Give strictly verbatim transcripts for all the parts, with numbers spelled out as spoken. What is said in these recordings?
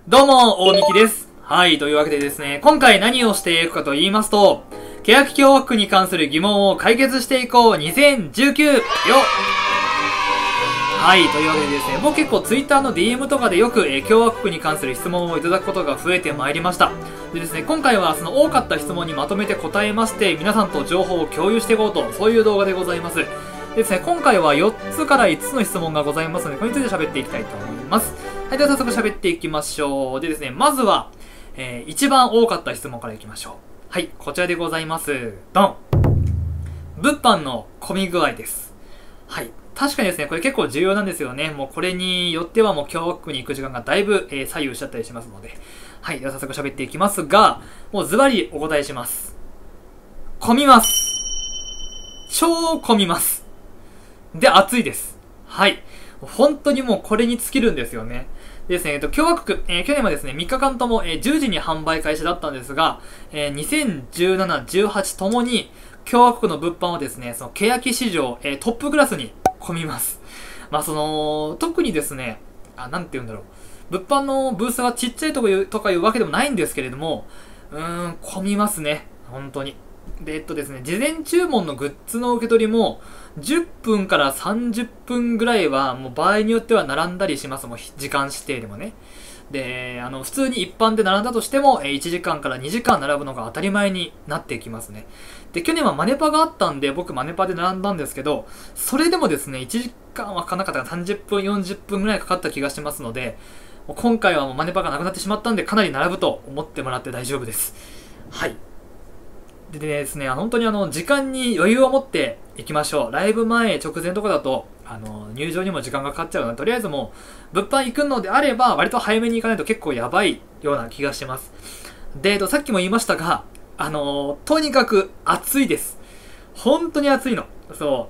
どうも、大幹です。はい、というわけでですね、今回何をしていくかと言いますと、欅共和国に関する疑問を解決していこうにせんじゅうきゅうよ。はい、というわけでですね、僕結構 Twitter の ディーエム とかでよく、えー、共和国に関する質問をいただくことが増えてまいりました。でですね、今回はその多かった質問にまとめて答えまして、皆さんと情報を共有していこうと、そういう動画でございます。でですね、今回はよっつからいつつの質問がございますので、これについて喋っていきたいと思います。はい、では早速喋っていきましょう。でですね、まずは、えー、一番多かった質問からいきましょう。はい、こちらでございます。ドン。物販の混み具合です。はい。確かにですね、これ結構重要なんですよね。もうこれによってはもう共和国に行く時間がだいぶ、えー、左右しちゃったりしますので。はい、では早速喋っていきますが、もうズバリお答えします。混みます。超混みます。で、暑いです。はい。本当にもうこれに尽きるんですよね。でですね、えっと、共和国、えー、去年はですね、みっかかんとも、えー、じゅうじに販売開始だったんですが、えー、にせんじゅうなな、じゅうはちともに、共和国の物販はですね、その、欅市場、えー、トップクラスに混みます。まあ、その、特にですね、あ、なんて言うんだろう。物販のブースがちっちゃいとかいう、とかいうわけでもないんですけれども、うーん、混みますね。本当に。で、えっとですね、事前注文のグッズの受け取りも、じゅっぷんからさんじゅっぷんぐらいは、もう場合によっては並んだりします。もう時間指定でもね。で、あの、普通に一般で並んだとしても、いちじかんからにじかん並ぶのが当たり前になっていきますね。で、去年はマネパがあったんで、僕マネパで並んだんですけど、それでもですね、いちじかんはかかなかったらさんじゅっぷん、よんじゅっぷんぐらいかかった気がしますので、今回はもうマネパがなくなってしまったんで、かなり並ぶと思ってもらって大丈夫です。はい。でですね、本当にあの、時間に余裕を持っていきましょう。ライブ前、直前とかだと、あの、入場にも時間がかかっちゃうので、とりあえずもう、物販行くのであれば、割と早めに行かないと結構やばいような気がします。で、えっと、さっきも言いましたが、あの、とにかく暑いです。本当に暑いの。そう。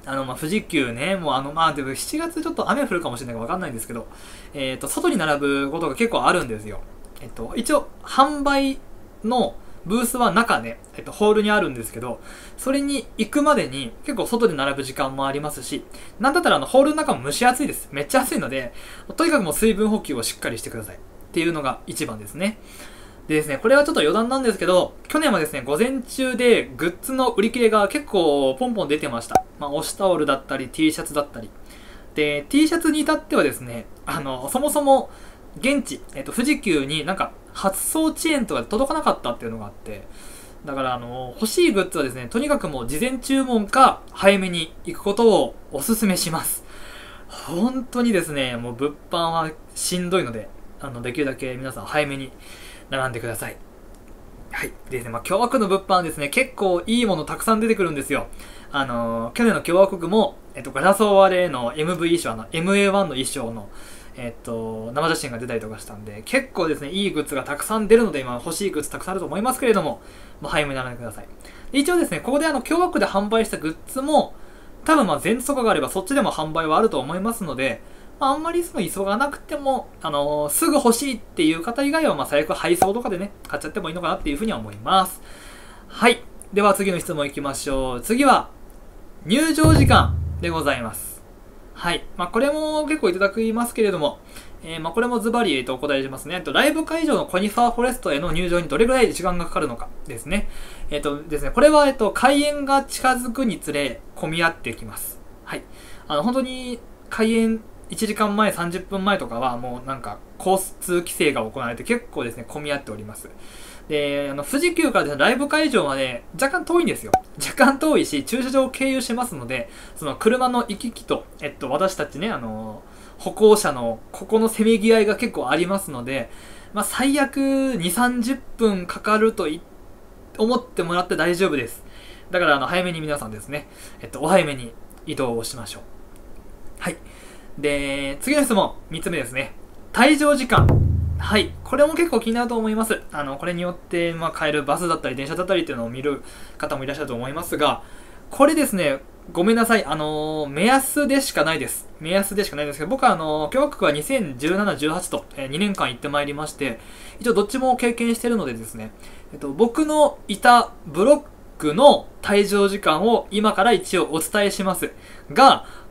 あの、まあ、富士急ね、もうあの、まあ、でもしちがつちょっと雨降るかもしれないかわかんないんですけど、えっと、外に並ぶことが結構あるんですよ。えっと、一応、販売の、ブースは中ね、えっと、ホールにあるんですけど、それに行くまでに結構外で並ぶ時間もありますし、なんだったらあの、ホールの中も蒸し暑いです。めっちゃ暑いので、とにかくもう水分補給をしっかりしてください。っていうのが一番ですね。でですね、これはちょっと余談なんですけど、去年はですね、午前中でグッズの売り切れが結構ポンポン出てました。まあ、押しタオルだったり T シャツだったり。で、T シャツに至ってはですね、あの、そもそも、現地、えっと、富士急になんか発送遅延とかで届かなかったっていうのがあって、だからあの、欲しいグッズはですね、とにかくもう事前注文か早めに行くことをお勧めします。本当にですね、もう物販はしんどいので、あの、できるだけ皆さん早めに並んでください。はい。でですね、まあ、共和国の物販はですね、結構いいものたくさん出てくるんですよ。あの、去年の共和国も、えっと、ガラスオワレーの エムブイ 衣装、あの、エムエーワン の衣装の、えっと、生写真が出たりとかしたんで、結構ですね、いいグッズがたくさん出るので、今欲しいグッズたくさんあると思いますけれども、まあ、早めに並んでください。で一応ですね、ここであの、共和国で販売したグッズも、多分まあ、前日とかがあればそっちでも販売はあると思いますので、まあ、あんまりその急がなくても、あのー、すぐ欲しいっていう方以外は、まあ、最悪配送とかでね、買っちゃってもいいのかなっていうふうには思います。はい。では次の質問いきましょう。次は、入場時間でございます。はい。まあ、これも結構いただきますけれども、えー、まあ、これもズバリ、えっと、お答えしますね。えっと、ライブ会場のコニファーフォレストへの入場にどれぐらい時間がかかるのかですね。えっとですね、これは、えっと、開演が近づくにつれ、混み合ってきます。はい。あの、本当に、開演いちじかんまえ、さんじゅっぷんまえとかは、もうなんか、交通規制が行われて結構ですね、混み合っております。で、あの、富士急からですね、ライブ会場まで若干遠いんですよ。若干遠いし、駐車場を経由しますので、その車の行き来と、えっと、私たちね、あの、歩行者の、ここのせめぎ合いが結構ありますので、まあ、最悪に、さんじゅっぷんかかるとい、思ってもらって大丈夫です。だから、あの、早めに皆さんですね、えっと、お早めに移動をしましょう。はい。で、次の質問、みっつめですね。退場時間。はい。これも結構気になると思います。あの、これによって、まあ、買えるバスだったり電車だったりっていうのを見る方もいらっしゃると思いますが、これですね、ごめんなさい。あのー、目安でしかないです。目安でしかないんですけど、僕はあのー、共和国はにせんじゅうなな、じゅうはちと、えー、にねんかん行ってまいりまして、一応どっちも経験してるのでですね、えっと、僕のいたブロックの退場時間を今から一応お伝えします。が、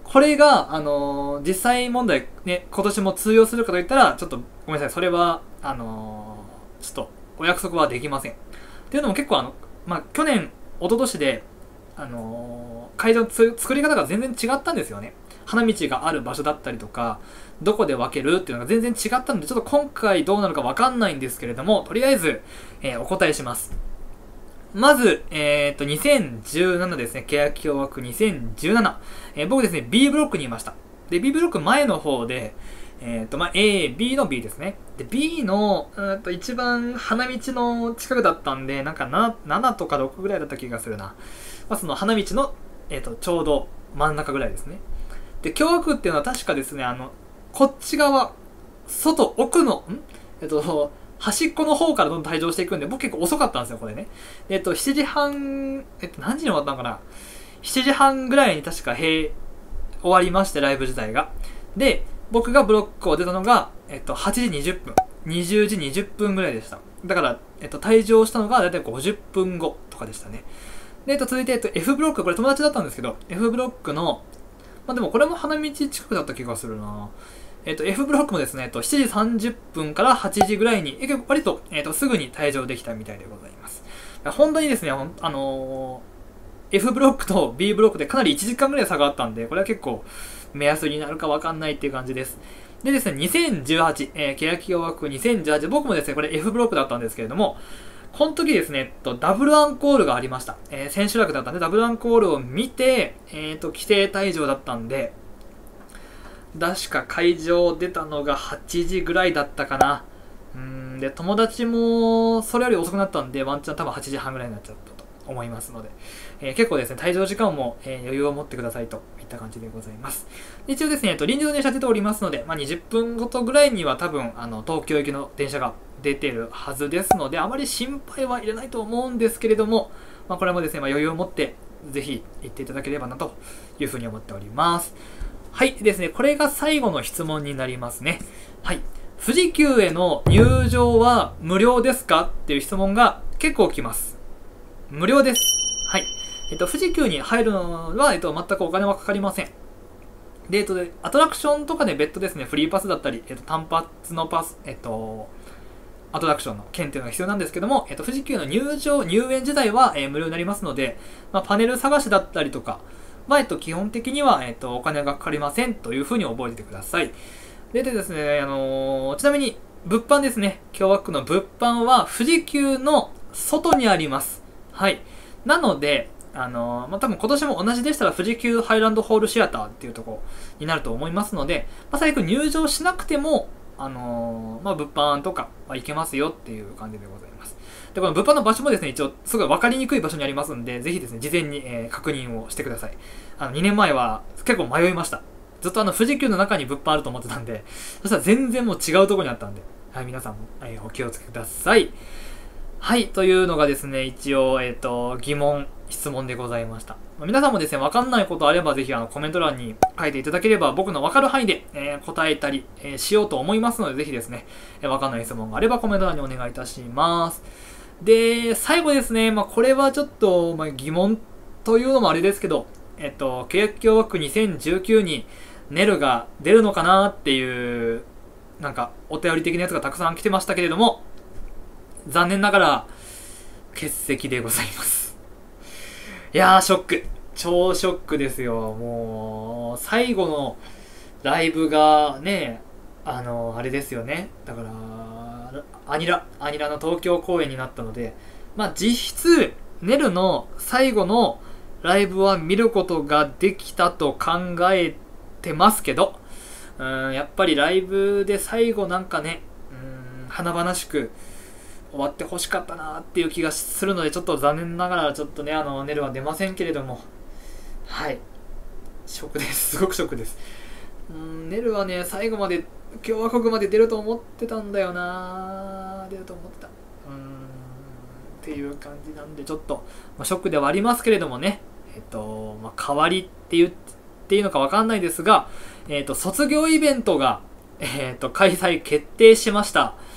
これが、あのー、実際問題ね、今年も通用するかといったら、ちょっとごめんなさい、それは、あのー、ちょっとお約束はできません。っていうのも結構あの、まあ、去年、一昨年で、あのー、会場の作り方が全然違ったんですよね。花道がある場所だったりとか、どこで分けるっていうのが全然違ったので、ちょっと今回どうなるかわかんないんですけれども、とりあえず、えー、お答えします。まず、えっと、にせんじゅうななですね。欅共和国にせんじゅうなな。えー、僕ですね、B ブロックにいました。で、B ブロック前の方で、えっと、まあ、A、B の B ですね。で、B の、うんと、一番花道の近くだったんで、なんかなな、ななとかろくぐらいだった気がするな。まあ、その花道の、えっと、ちょうど真ん中ぐらいですね。で、共和国っていうのは確かですね、あの、こっち側、外、奥の、んえっと、端っこの方からどんどん退場していくんで、僕結構遅かったんですよ、これね。えっと、しちじはん、えっと、何時に終わったのかな ?しち 時半ぐらいに確か閉、終わりまして、ライブ自体が。で、僕がブロックを出たのが、えっと、はちじにじゅっぷん。にじゅうじにじゅっぷんぐらいでした。だから、えっと、退場したのがだいたいごじゅっぷんごとかでしたね。で、えっと、続いて、えっと、F ブロック、これ友達だったんですけど、F ブロックの、まあ、でもこれも花道近くだった気がするなえっと、F ブロックもですね、えっと、しちじさんじゅっぷんからはちじぐらいに、え割と、えっと、すぐに退場できたみたいでございます。本当にですね、あのー、F ブロックと B ブロックでかなりいちじかんぐらい差があったんで、これは結構目安になるかわかんないっていう感じです。でですね、にせんじゅうはち、えー、欅共和国にせんじゅうはち、僕もですね、これ F ブロックだったんですけれども、この時ですね、えっと、ダブルアンコールがありました。えー、千秋楽だったんで、ダブルアンコールを見て、えっと、規定退場だったんで、確か会場出たのがはちじぐらいだったかな。うんで、友達もそれより遅くなったんで、ワンチャン多分はちじはんぐらいになっちゃったと思いますので、えー、結構ですね、退場時間も、えー、余裕を持ってくださいといった感じでございます。一応ですね、えっと、臨時の電車出ておりますので、まあ、にじゅっぷんごとぐらいには多分、あの、東京行きの電車が出てるはずですので、あまり心配はいらないと思うんですけれども、まあ、これもですね、まあ、余裕を持って、ぜひ行っていただければなというふうに思っております。はい。ですね。これが最後の質問になりますね。はい。富士急への入場は無料ですかっていう質問が結構来ます。無料です。はい。えっと、富士急に入るのは、えっと、全くお金はかかりません。で、えっと、アトラクションとかで別途ですね、フリーパスだったり、えっと、単発のパス、えっと、アトラクションの券っていうのが必要なんですけども、えっと、富士急の入場、入園自体は、えー、無料になりますので、まあ、パネル探しだったりとか、まあ、えっと、基本的には、えっと、お金がかかりませんというふうに覚えてください。で、でですね、あのー、ちなみに、物販ですね。共和国の物販は、富士急の外にあります。はい。なので、あのー、まあ、多分今年も同じでしたら、富士急ハイランドホールシアターっていうところになると思いますので、まあ、最悪入場しなくても、あのー、まあ、物販とか、まあ、行けますよっていう感じでございます。で、この物販の場所もですね、一応、すごい分かりにくい場所にありますんで、ぜひですね、事前に、えー、確認をしてください。あの、にねんまえは結構迷いました。ずっとあの、富士急の中に物販あると思ってたんで、そしたら全然もう違うところにあったんで、はい、皆さんも、えー、お気をつけください。はい、というのがですね、一応、えっと、疑問、質問でございました。まあ、皆さんもですね、わかんないことあれば、ぜひあの、コメント欄に書いていただければ、僕のわかる範囲で、えー、答えたり、えー、しようと思いますので、ぜひですね、えー、わかんない質問があれば、コメント欄にお願いいたします。で、最後ですね、まあ、これはちょっと、まあ、疑問というのもあれですけど、えっと、欅共和国にせんじゅうきゅうにネルが出るのかなっていう、なんか、お便り的なやつがたくさん来てましたけれども、残念ながら、欠席でございます。いやー、ショック。超ショックですよ。もう、最後のライブがね、あの、あれですよね。だから、アニラ、アニラの東京公演になったので、まあ実質、ネルの最後のライブは見ることができたと考えてますけど、うん、やっぱりライブで最後なんかね、うん、華々しく終わってほしかったなっていう気がするので、ちょっと残念ながらちょっとね、あの、ネルは出ませんけれども、はい。ショックです。すごくショックです。うん、ネルはね、最後まで、共和国まで出ると思ってたんだよな出ると思ってた。うーん、っていう感じなんで、ちょっと、まあ、ショックではありますけれどもね、えっと、まあ、代わりって言っていいのかわかんないですが、えっと、卒業イベントが、えっと、開催決定しました。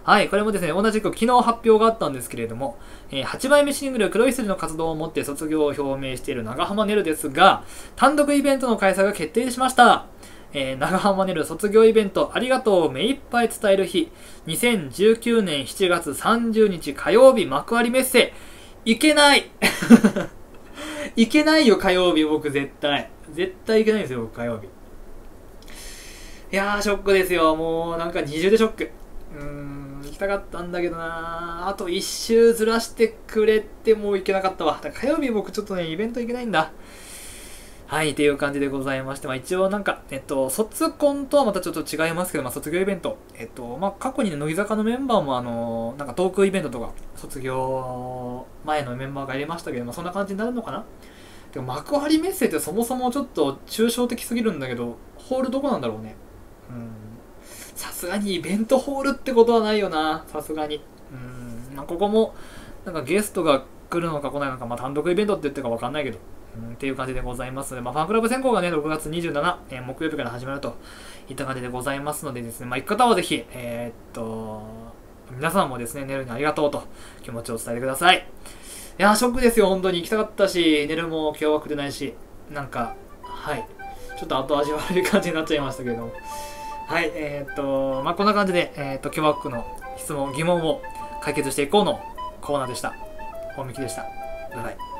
はい、これもですね、同じく昨日発表があったんですけれども、えー、はちまいめシングル黒い羊の活動をもって卒業を表明している長濱ねるですが、単独イベントの開催が決定しました。えー、長濱ねる卒業イベントありがとうを目いっぱい伝える日、にせんじゅうきゅうねんしちがつさんじゅうにち火曜日幕張メッセ。いけないいけないよ、火曜日。僕絶対絶対いけないんですよ、僕火曜日。いやー、ショックですよ。もうなんか二重でショック。うーん、行きたかったんだけどな。あと一周ずらしてくれても行けなかったわ。だから火曜日僕ちょっとね、イベント行けないんだ。はい、っていう感じでございまして、まあ一応なんか、えっと、卒コンとはまたちょっと違いますけど、まあ卒業イベント。えっと、まあ過去にね、乃木坂のメンバーもあの、なんかトークイベントとか、卒業前のメンバーがやりましたけど、まあそんな感じになるのかな。でも幕張メッセってそもそもちょっと抽象的すぎるんだけど、ホールどこなんだろうね。うん。さすがにイベントホールってことはないよな。さすがに。うん。まあここも、なんかゲストが来るのか来ないのか、まあ単独イベントって言ってるかわかんないけど、うん、っていう感じでございますので、まあファンクラブ選考がね、ろくがつにじゅうしちにち、えー、木曜日から始まるといった感じでございますのでですね、まあ行く方はぜひ、えー、っと、皆さんもですね、ネルにありがとうと気持ちを伝えてください。いやー、ショックですよ、本当に。行きたかったし、ネルも今日は来てないし、なんか、はい。ちょっと後味悪い感じになっちゃいましたけれども。はい、えー、っと、まあこんな感じで、えー、っと、キョバックの質問、疑問を解決していこうのコーナーでした。本幹でした。バイバイ。